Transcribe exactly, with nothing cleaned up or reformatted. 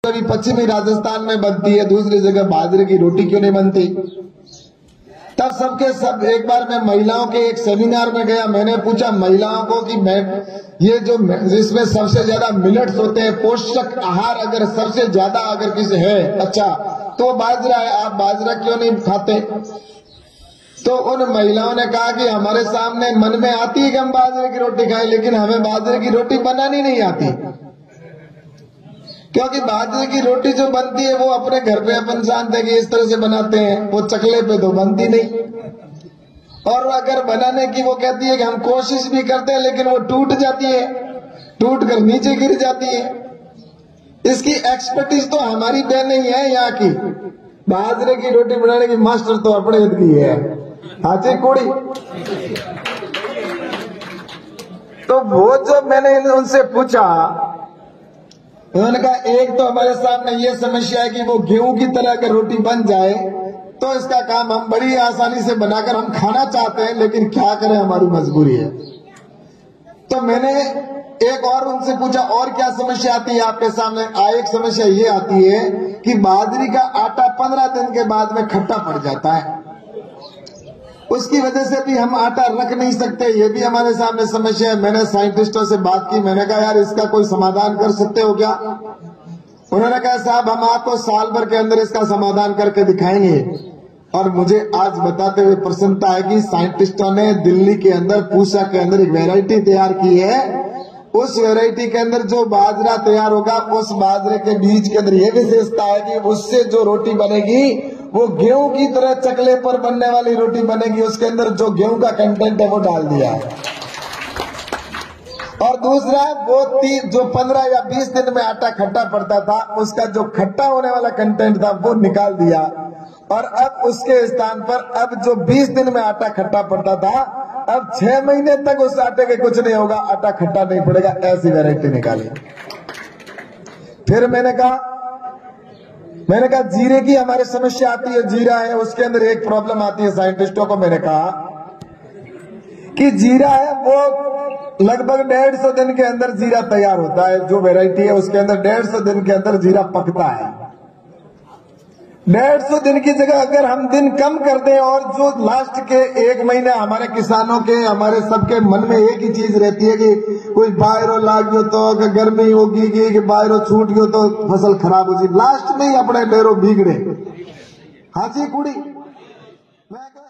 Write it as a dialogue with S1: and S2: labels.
S1: अभी पश्चिमी राजस्थान में बनती है, दूसरी जगह बाजरे की रोटी क्यों नहीं बनती? तब सबके सब एक बार मैं महिलाओं के एक सेमिनार में गया। मैंने पूछा महिलाओं को कि मैं ये जो जिसमें सबसे ज्यादा मिलेट्स होते हैं, पोषक आहार अगर सबसे ज्यादा अगर किसी है अच्छा तो बाजरा है, आप बाजरा क्यों नहीं खाते? तो उन महिलाओं ने कहा कि हमारे सामने मन में आती है कि हम बाजरे की रोटी खाएं, लेकिन हमें बाजरे की रोटी बनानी नहीं आती, क्योंकि बाजरे की रोटी जो बनती है वो अपने घर पे अपन जानते हैं कि इस तरह से बनाते हैं, वो चकले पे तो बनती नहीं। और अगर बनाने की वो कहती है कि हम कोशिश भी करते हैं लेकिन वो टूट जाती है, टूट कर नीचे गिर जाती है। इसकी एक्सपर्टीज तो हमारी बहन ही है यहाँ की, बाजरे की रोटी बनाने की मास्टर तो अपने की है, हाथी कोड़ी। तो वो जब मैंने उनसे पूछा, उन्होंने कहा एक तो हमारे सामने ये समस्या है कि वो गेहूं की तरह अगर रोटी बन जाए तो इसका काम हम बड़ी आसानी से बनाकर हम खाना चाहते हैं, लेकिन क्या करें हमारी मजबूरी है। तो मैंने एक और उनसे पूछा और क्या समस्या आती है आपके सामने? आ, एक समस्या ये आती है कि बाजरी का आटा पंद्रह दिन के बाद में खट्टा पड़ जाता है, उसकी वजह से भी हम आटा रख नहीं सकते, ये भी हमारे सामने समस्या है। मैंने साइंटिस्टों से बात की, मैंने कहा यार इसका कोई समाधान कर सकते हो क्या? उन्होंने कहा साहब हम आपको साल भर के अंदर इसका समाधान करके दिखाएंगे। और मुझे आज बताते हुए प्रसन्नता है कि साइंटिस्टों ने दिल्ली के अंदर पूसा के अंदर एक वैरायटी तैयार की है। उस वैरायटी के अंदर जो बाजरा तैयार होगा, उस बाजरे के बीज के अंदर यह विशेषता है कि उससे जो रोटी बनेगी वो गेहूं की तरह चकले पर बनने वाली रोटी बनेगी। उसके अंदर जो गेहूं का कंटेंट है वो डाल दिया है। और दूसरा वो तीन जो पंद्रह या बीस दिन में आटा खट्टा पड़ता था, उसका जो खट्टा होने वाला कंटेंट था वो निकाल दिया। और अब उसके स्थान पर अब जो बीस दिन में आटा खट्टा पड़ता था, अब छह महीने तक उस आटे के कुछ नहीं होगा, आटा खट्टा नहीं पड़ेगा, ऐसी वैरायटी निकाली। फिर मैंने कहा मैंने कहा जीरे की हमारे समस्या आती है, जीरा है उसके अंदर एक प्रॉब्लम आती है साइंटिस्टों को। मैंने कहा कि जीरा है वो लगभग डेढ़ सौ दिन के अंदर जीरा तैयार होता है, जो वैरायटी है उसके अंदर डेढ़ सौ दिन के अंदर जीरा पकता है। डेढ़ सौ दिन की जगह अगर हम दिन कम कर दें और जो लास्ट के एक महीने हमारे किसानों के हमारे सबके मन में एक ही चीज रहती है कि कोई बाहरों लाग गयो तो गर्मी होगी कि बाहरों छूट गयो तो फसल खराब हो जी, लास्ट में ही अपने डेरो बिगड़े। हाँ जी कुड़ी। मैं